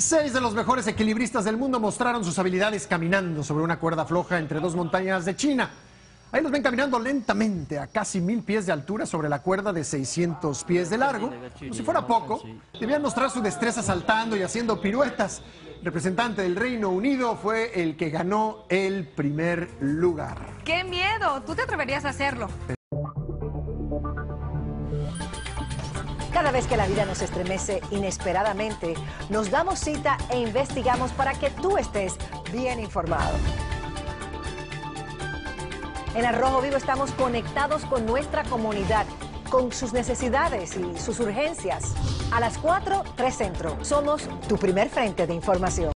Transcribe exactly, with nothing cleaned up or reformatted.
Seis de los mejores equilibristas del mundo mostraron sus habilidades caminando sobre una cuerda floja entre dos montañas de China. Ahí los ven caminando lentamente a casi mil pies de altura sobre la cuerda de seiscientos pies de largo. Como si fuera poco, debían mostrar su destreza saltando y haciendo piruetas. El representante del Reino Unido fue el que ganó el primer lugar. ¡Qué miedo! ¿Tú te atreverías a hacerlo? Cada vez que la vida nos estremece inesperadamente, nos damos cita e investigamos para que tú estés bien informado. En Al Rojo Vivo estamos conectados con nuestra comunidad, con sus necesidades y sus urgencias. A las cuatro, tres Centro. Somos tu primer frente de información.